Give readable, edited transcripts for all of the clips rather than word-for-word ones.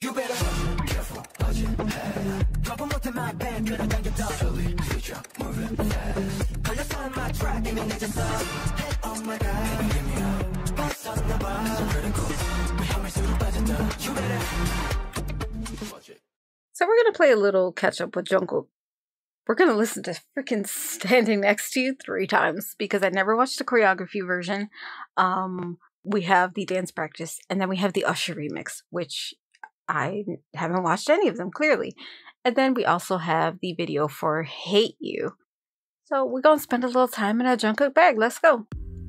You better careful, watch it. Couple more to my band, gonna bang it up. Slowly, future, moving fast. Call your on my track, give me just up. Head on my guy, give me up. Boss on the bar, so critical. We have my suit budget done. You better watch it. So we're gonna play a little catch up with Jungkook. We're gonna listen to freaking Standing Next to You 3 times because I never watched the choreography version. We have the dance practice, and then we have the Usher remix, which I haven't watched any of them, clearly. And then we also have the video for Hate You. So we're gonna spend a little time in our Jungkook bag. Let's go.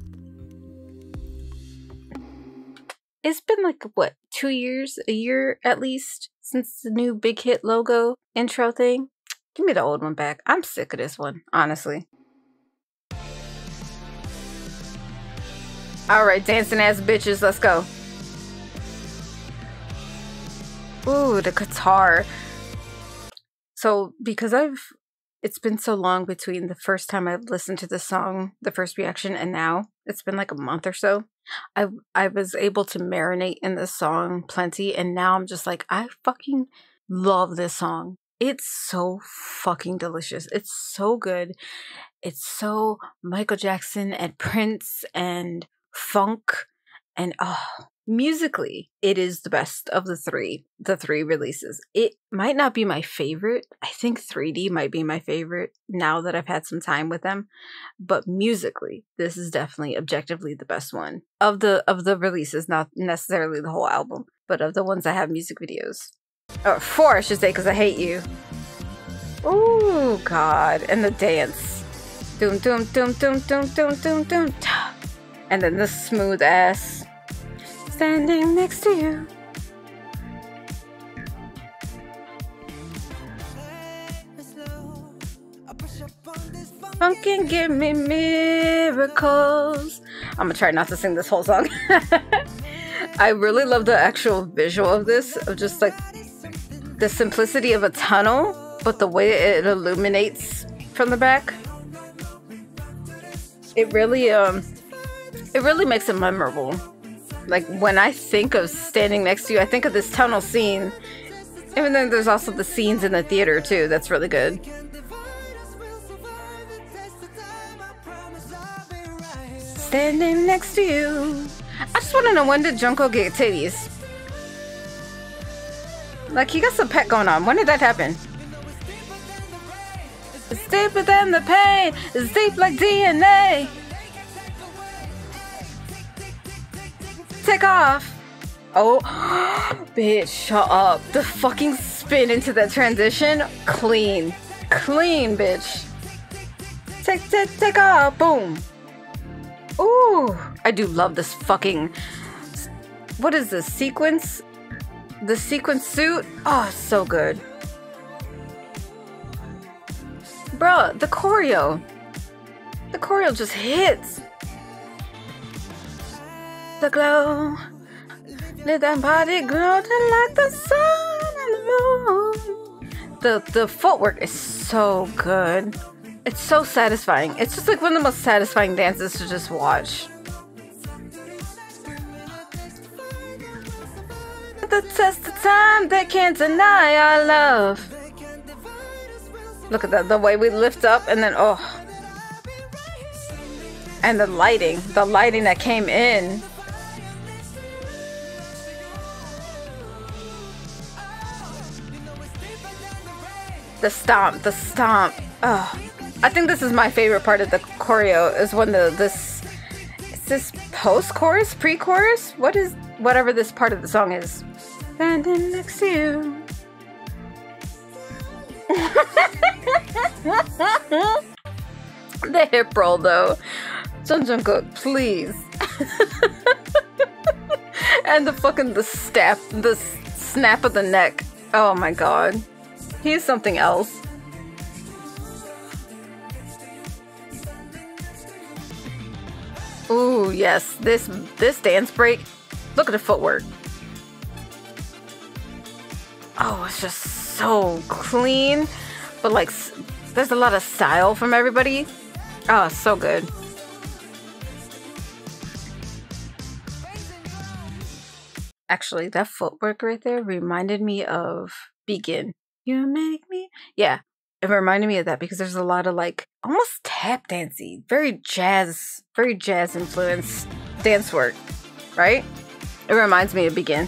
It's been like, what, 2 years? A year at least? Since the new Big Hit logo intro thing? Give me the old one back. I'm sick of this one, honestly. Alright, dancing ass bitches, let's go. Ooh, the guitar. So, because it's been so long between the first time I've listened to the song, the first reaction, and now, it's been like a month or so. I was able to marinate in this song plenty, and now I'm just like, I fucking love this song. It's so fucking delicious. It's so good. It's so Michael Jackson and Prince and funk, and musically, it is the best of the three releases. It might not be my favorite. I think 3D might be my favorite now that I've had some time with them. But musically, this is definitely objectively the best one of the releases, not necessarily the whole album, but of the ones that have music videos. Or 4, I should say, because I Hate You. Oh God, and the dance. Doom doom doom doom doom doom doom doom. And then the smooth ass. Standing next to you. Funk can give me miracles. I'm gonna try not to sing this whole song. I really love the actual visual of this, of just like the simplicity of a tunnel, but the way it illuminates from the back. It really makes it memorable. Like, when I think of Standing Next to You, I think of this tunnel scene. Even though there's also the scenes in the theater, too. That's really good. Standing next to you. I just want to know, when did Jungkook get titties? Like, he got some pet going on. When did that happen? It's deeper than the pain. It's deep like DNA. Take off. Oh, bitch, shut up. The fucking spin into that transition. Clean. Clean, bitch. Take off. Boom. Ooh. I do love this fucking... What is this? Sequence? The sequence suit? Oh, so good. Bruh, the choreo. The choreo just hits. The glow, let that body glow like the sun and the moon. The footwork is so good. It's so satisfying. It's just like one of the most satisfying dances to just watch. The test of time, they can't deny our love. Look at that, the way we lift up and then and the lighting that came in. The stomp. Oh, I think this is my favorite part of the choreo, is when is this post-chorus, pre-chorus? Whatever this part of the song is. Standing next to you. The hip roll though. Jungkook, please. And the snap of the neck. Oh my god. He's something else. Ooh, yes. This dance break. Look at the footwork. Oh, it's just so clean. But like, there's a lot of style from everybody. Oh, so good. Actually, that footwork right there reminded me of Begin. You make me. Yeah, it reminded me of that because there's a lot of like almost tap dancey, very jazz influenced dance work, right? It reminds me of Begin.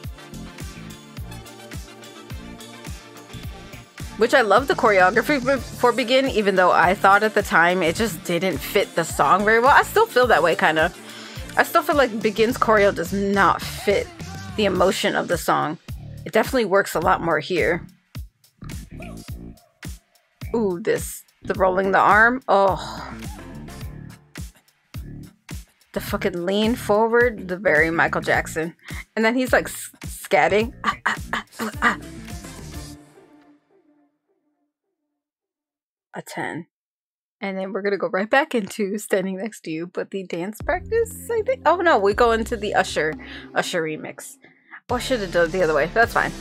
Which I love the choreography for Begin, even though I thought at the time it just didn't fit the song very well. I still feel that way, kind of. I still feel like Begin's choreo does not fit the emotion of the song. It definitely works a lot more here. Ooh, the rolling the arm. Oh. The fucking lean forward, the very Michael Jackson. And then he's like scatting. A 10. And then we're gonna go right back into Standing Next to You, but the dance practice, I think. Oh no, we go into the Usher remix. Oh, I should have done it the other way. That's fine.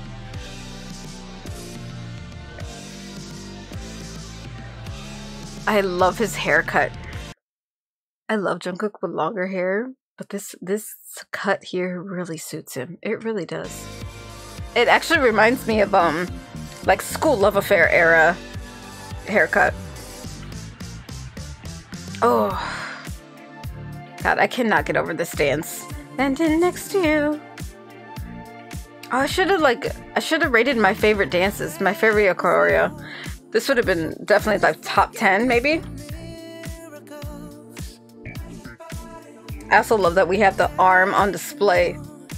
I love his haircut. I love Jungkook with longer hair, but this cut here really suits him. It really does. It actually reminds me of like School Love Affair era haircut. Oh God, I cannot get over this dance. Standing next to you. Oh, I should have rated my favorite dances, my favorite choreo. This would have been definitely like top 10, maybe. I also love that we have the arm on display.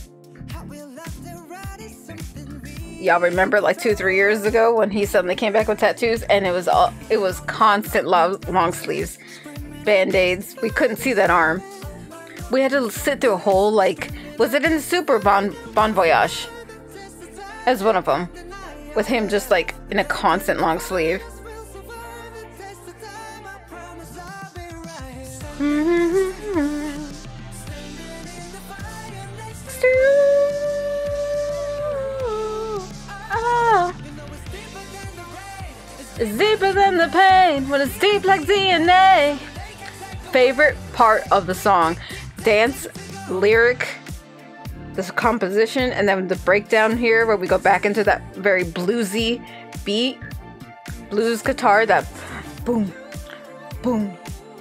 Y'all remember like 2-3 years ago when he suddenly came back with tattoos and it was constant long sleeves, band-aids. We couldn't see that arm. We had to sit through a whole, like, was it in the Super Bon Voyage? As one of them, with him just like in a constant long sleeve. It's deeper than the pain when it's deep like DNA. Favorite part of the song: dance, lyric, this composition, and then the breakdown here where we go back into that very bluesy beat, blues guitar, that boom, boom.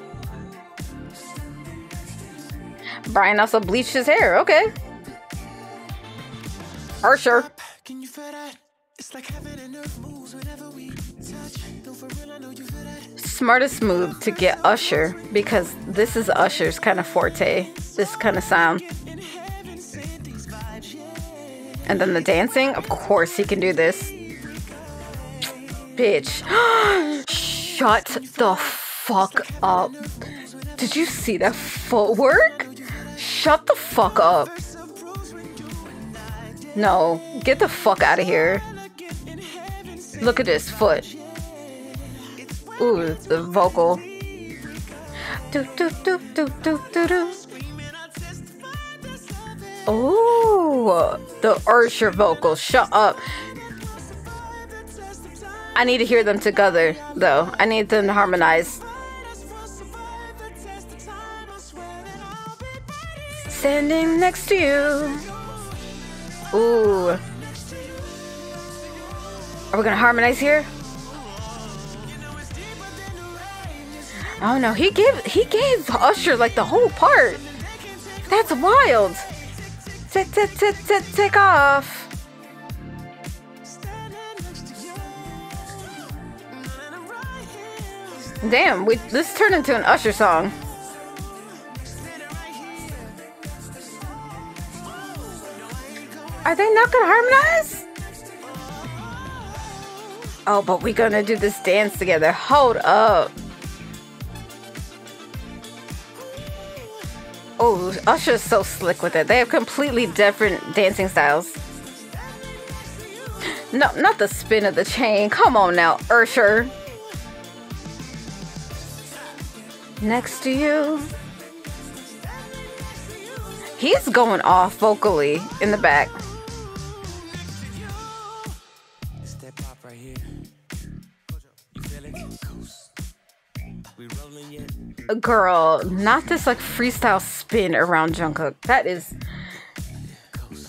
Brian also bleached his hair. Okay. Usher. Smartest move to get Usher, because this is Usher's kind of forte, this kind of sound. And then the dancing, of course he can do this. Bitch. Shut the fuck up. Did you see that footwork? Shut the fuck up. No, get the fuck out of here. Look at this foot. Ooh, the vocal. Do, do, do, do, do, do, do. Ooh, the Usher vocal. Shut up. I need to hear them together, though. I need them to harmonize. Standing next to you. Ooh. Are we gonna harmonize here? Oh no, he gave Usher like the whole part. That's wild. Take off. Damn, this turned into an Usher song. Are they not gonna harmonize? Oh, but we're gonna do this dance together. Hold up. Oh, Usher's so slick with it. They have completely different dancing styles. No, not the spin of the chain. Come on now, Usher. Next to you. He's going off vocally in the back. Girl, not this like freestyle spin around Jungkook. That is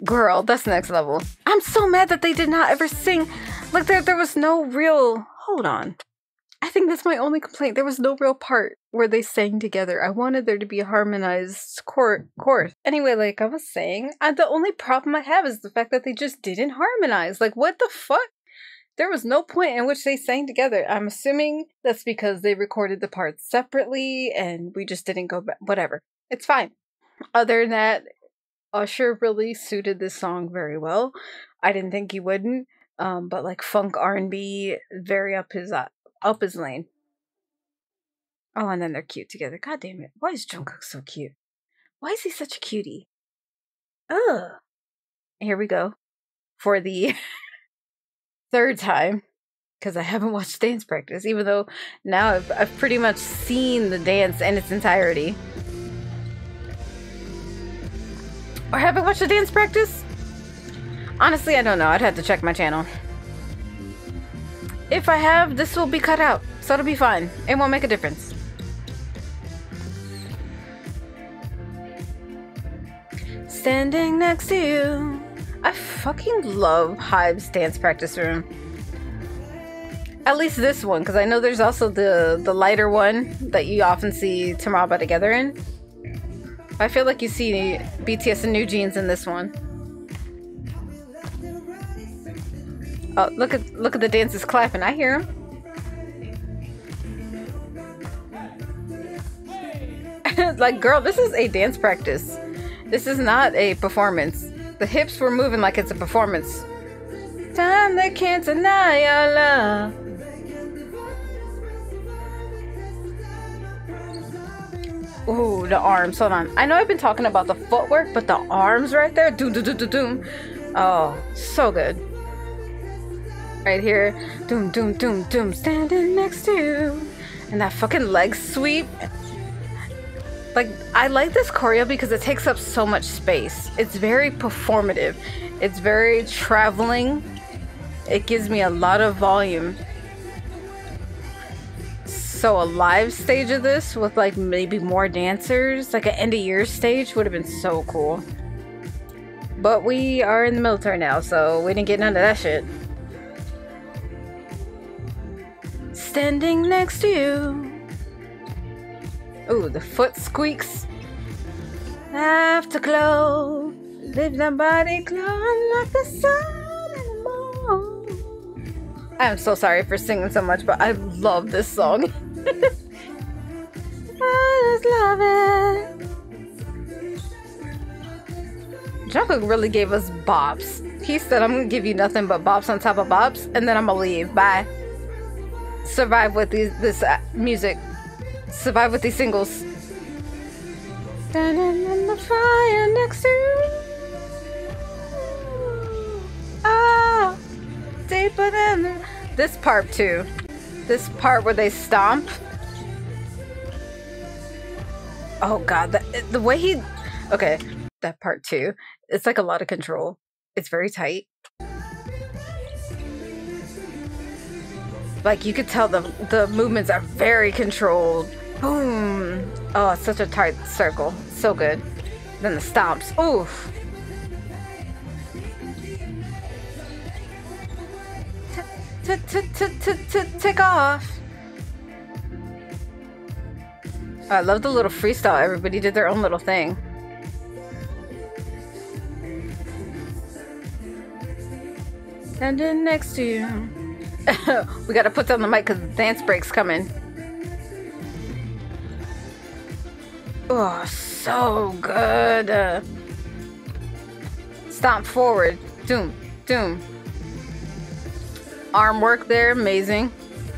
Girl, that's next level. I'm so mad that they did not ever sing. Like, there was no real... Hold on. I think that's my only complaint. There was no real part where they sang together. I wanted there to be a harmonized chorus. Anyway, like I was saying, the only problem I have is the fact that they just didn't harmonize. Like, what the fuck? There was no point in which they sang together. I'm assuming that's because they recorded the parts separately and we just didn't go back. Whatever. It's fine. Other than that, Usher really suited this song very well. I didn't think he wouldn't. But like funk R&B, very up his lane. Oh, and then they're cute together. God damn it. Why is Jungkook so cute? Why is he such a cutie? Ugh. Here we go. For the third time. Because I haven't watched dance practice. Even though now I've pretty much seen the dance in its entirety. Or haven't watched the dance practice? Honestly, I don't know. I'd have to check my channel. If I have, this will be cut out. So it'll be fine. It won't make a difference. Standing next to you. I fucking love Hybe's dance practice room. At least this one, because I know there's also the lighter one that you often see Tomorrow together in. I feel like you see BTS and New Jeans in this one. Oh, look at the dancers clapping. I hear them. Like, girl, this is a dance practice. This is not a performance. The hips were moving like it's a performance. Time that can't deny your love. Ooh, the arms. Hold on. I know I've been talking about the footwork, but the arms right there. Doom, doom, doom, doom, doom. Oh, so good. Right here. Doom, doom, doom, doom. Standing next to you. And that fucking leg sweep. Like, I like this choreo because it takes up so much space. It's very performative. It's very traveling. It gives me a lot of volume. So a live stage of this with like maybe more dancers, like an end of year stage would have been so cool. But we are in the military now, so we didn't get none of that shit. Standing next to you. Ooh, the foot squeaks. Afterglow. Live that body glow like the sun in the moon. I'm so sorry for singing so much, but I love this song. I just love it. Jungkook really gave us bops. He said, I'm gonna give you nothing but bops on top of bops, and then I'm gonna leave. Bye. Survive with this music. Survive with these singles. Standing in the fire next to you. Oh, deeper than this part too. This part where they stomp. Oh god, the way he... Okay, that part too. It's like a lot of control. It's very tight. Like, you could tell the movements are very controlled. Boom. Oh, it's such a tight circle. So good. Then the stomps. Oof. Take off. I love the little freestyle. Everybody did their own little thing. Standing next to you. We gotta put down the mic because the dance break's coming. Oh, so good. Stomp forward. Doom, doom. Arm work there, amazing.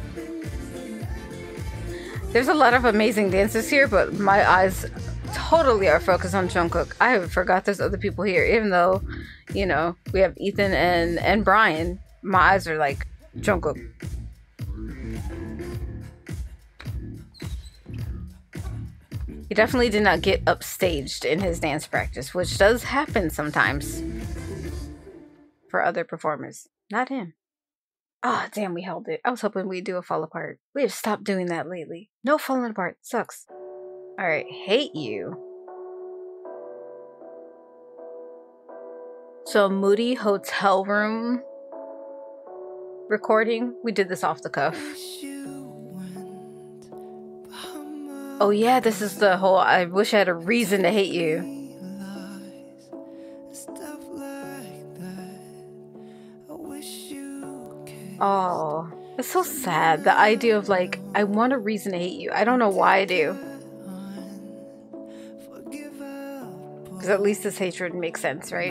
There's a lot of amazing dances here, but my eyes totally are focused on Jungkook. I forgot there's other people here, even though, you know, we have Ethan and Brian. My eyes are like Jungkook. He definitely did not get upstaged in his dance practice, which does happen sometimes for other performers. Not him. Ah, oh, damn, we held it. I was hoping we'd do a fall apart. We have stopped doing that lately. No falling apart. Sucks. Alright, hate you. So Moody hotel room recording. We did this off the cuff. Oh yeah, this is the whole I wish I had a reason to hate you. Oh, it's so sad. The idea of like, I want a reason to hate you. I don't know why I do. Because at least this hatred makes sense, right?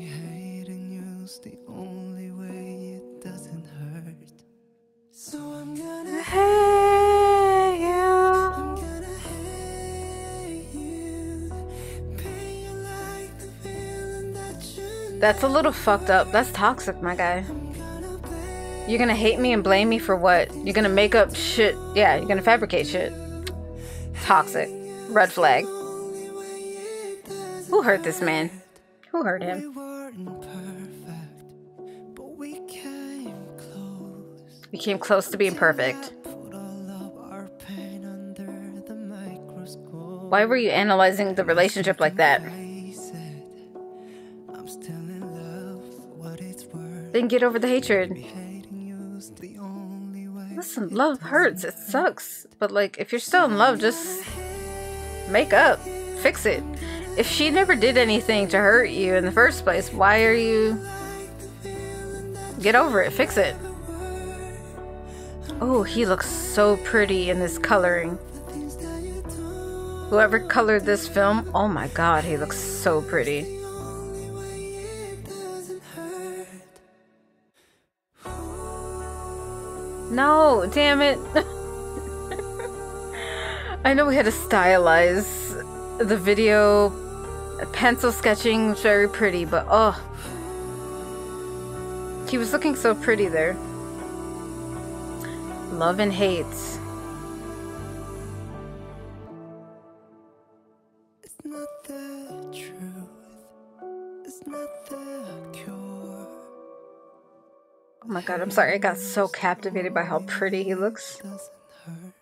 That's a little fucked up. That's toxic, my guy. You're gonna hate me and blame me for what? You're gonna make up shit. Yeah, you're gonna fabricate shit. Toxic. Red flag. Who hurt this man? Who hurt him? We came close to being perfect. Why were you analyzing the relationship like that? Then get over the hatred. Listen, love hurts. It sucks. But like, if you're still in love, just make up. Fix it. If she never did anything to hurt you in the first place, why are you... Get over it. Fix it. Oh, he looks so pretty in this coloring. Whoever colored this film, oh my god, he looks so pretty. No, damn it. I know we had to stylize the video. Pencil sketching was very pretty, but oh. He was looking so pretty there. Love and hate. It's not the truth. It's not the cure. Oh my god, I'm sorry. I got so captivated by how pretty he looks. There's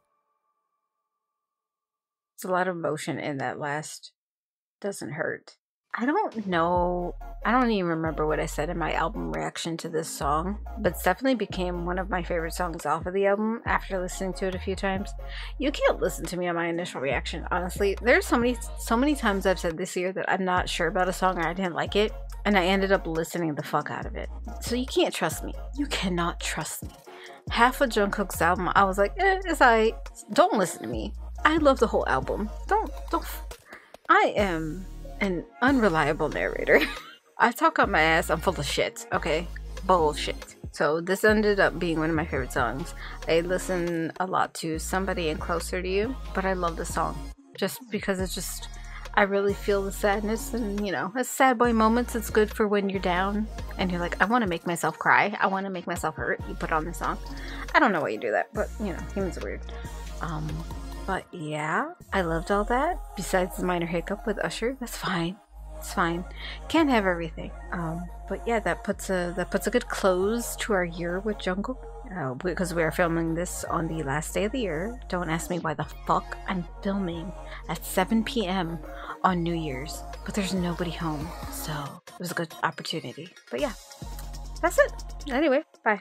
a lot of emotion in that last doesn't hurt. I don't know. I don't even remember what I said in my album reaction to this song, but it's definitely became one of my favorite songs off of the album after listening to it a few times. You can't listen to me on my initial reaction, honestly. There's so many times I've said this year that I'm not sure about a song or I didn't like it, and I ended up listening the fuck out of it. So you can't trust me. You cannot trust me. Half of Jungkook's album, I was like, it's alright. Don't listen to me. I love the whole album. Don't. I am an unreliable narrator. I talk out my ass. I'm full of shit. Okay? Bullshit. So this ended up being one of my favorite songs. I listen a lot to Somebody and Closer to You, but I love this song just because it's just, I really feel the sadness, and you know, it's sad boy moments. It's good for when you're down and you're like, I want to make myself cry. I want to make myself hurt. You put on the song. I don't know why you do that, but you know, humans are weird. But yeah, I loved all that. Besides the minor hiccup with Usher, that's fine. It's fine. Can't have everything. But yeah, that puts a good close to our year with Jungkook. Because we are filming this on the last day of the year. Don't ask me why the fuck I'm filming at 7 p.m. on New Year's. But there's nobody home, so it was a good opportunity. But yeah, that's it. Anyway, bye.